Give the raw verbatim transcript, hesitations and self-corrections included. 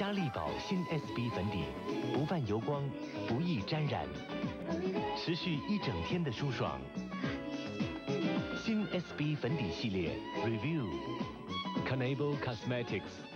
佳丽宝新 S B 粉底，不泛油光，不易沾染，持续一整天的舒爽。新 S B 粉底系列 Revue， Kanebo Cosmetics